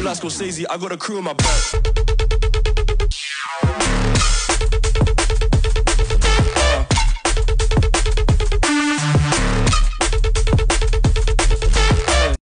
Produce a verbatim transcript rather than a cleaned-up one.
like Scorsese, I got a crew on my back.